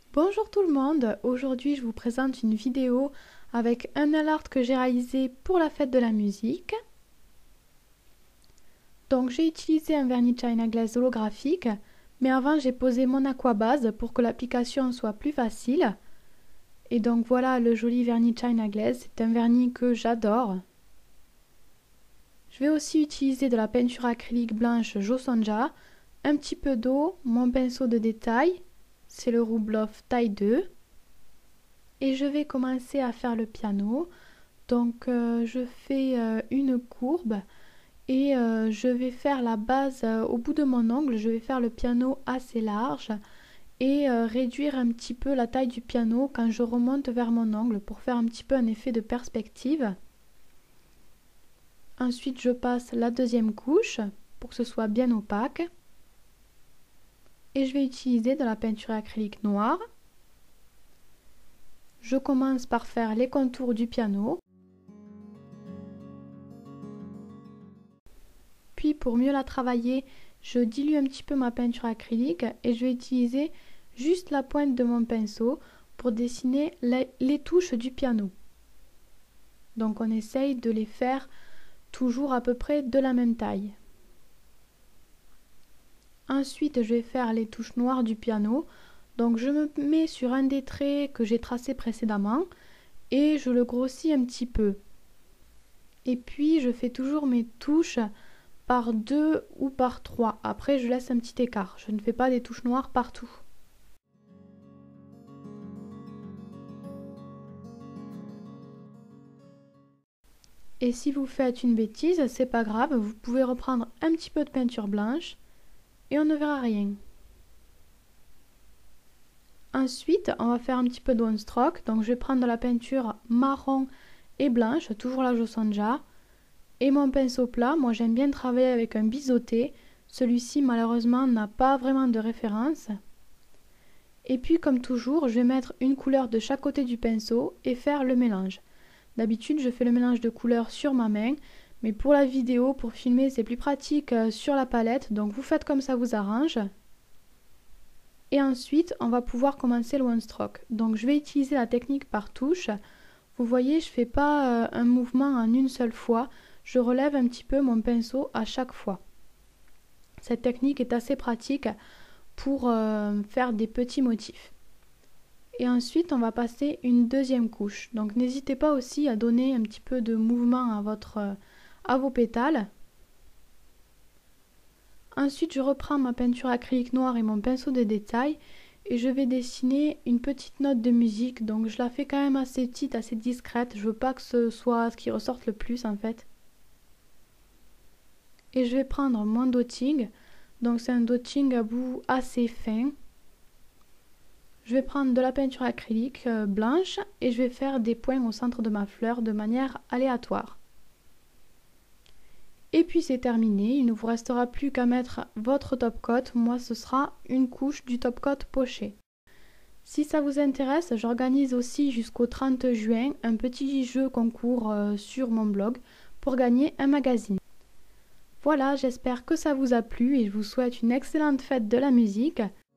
Bonjour tout le monde, aujourd'hui je vous présente une vidéo avec un nail art que j'ai réalisé pour la fête de la musique. Donc j'ai utilisé un vernis China Glaze holographique, mais avant j'ai posé mon aquabase pour que l'application soit plus facile. Et donc voilà le joli vernis China Glaze, c'est un vernis que j'adore. Je vais aussi utiliser de la peinture acrylique blanche Josonja, un petit peu d'eau, mon pinceau de détail, c'est le Rubloff taille 2. Et je vais commencer à faire le piano. Donc je fais une courbe et je vais faire la base au bout de mon ongle. Je vais faire le piano assez large et réduire un petit peu la taille du piano quand je remonte vers mon ongle pour faire un petit peu un effet de perspective. Ensuite je passe la deuxième couche pour que ce soit bien opaque. Et je vais utiliser de la peinture acrylique noire. Je commence par faire les contours du piano. Puis pour mieux la travailler, je dilue un petit peu ma peinture acrylique et je vais utiliser juste la pointe de mon pinceau pour dessiner les touches du piano. Donc on essaye de les faire toujours à peu près de la même taille. Ensuite je vais faire les touches noires du piano. Donc je me mets sur un des traits que j'ai tracé précédemment et je le grossis un petit peu. Et puis je fais toujours mes touches par 2 ou par 3. Après, je laisse un petit écart. Je ne fais pas des touches noires partout. Et si vous faites une bêtise, c'est pas grave, vous pouvez reprendre un petit peu de peinture blanche et on ne verra rien. Ensuite, on va faire un petit peu de one stroke. Donc, je vais prendre de la peinture marron et blanche, toujours la Josonja. Et mon pinceau plat, moi j'aime bien travailler avec un biseauté. Celui-ci malheureusement n'a pas vraiment de référence. Et puis comme toujours, je vais mettre une couleur de chaque côté du pinceau et faire le mélange. D'habitude, je fais le mélange de couleurs sur ma main, mais pour la vidéo, pour filmer, c'est plus pratique sur la palette, donc vous faites comme ça vous arrange. Et ensuite, on va pouvoir commencer le one stroke. Donc je vais utiliser la technique par touche. Vous voyez, je ne fais pas un mouvement en une seule fois, je relève un petit peu mon pinceau à chaque fois. Cette technique est assez pratique pour faire des petits motifs. Et ensuite, on va passer une deuxième couche. Donc n'hésitez pas aussi à donner un petit peu de mouvement à vos pétales. Ensuite, je reprends ma peinture acrylique noire et mon pinceau de détail et je vais dessiner une petite note de musique. Donc je la fais quand même assez petite, assez discrète. Je veux pas que ce soit ce qui ressorte le plus en fait. Et je vais prendre mon dotting. Donc c'est un dotting à bout assez fin. Je vais prendre de la peinture acrylique blanche et je vais faire des points au centre de ma fleur de manière aléatoire. Et puis c'est terminé, il ne vous restera plus qu'à mettre votre top coat. Moi ce sera une couche du top coat poché. Si ça vous intéresse, j'organise aussi jusqu'au 30 juin un petit jeu concours sur mon blog pour gagner un magazine. Voilà, j'espère que ça vous a plu et je vous souhaite une excellente fête de la musique.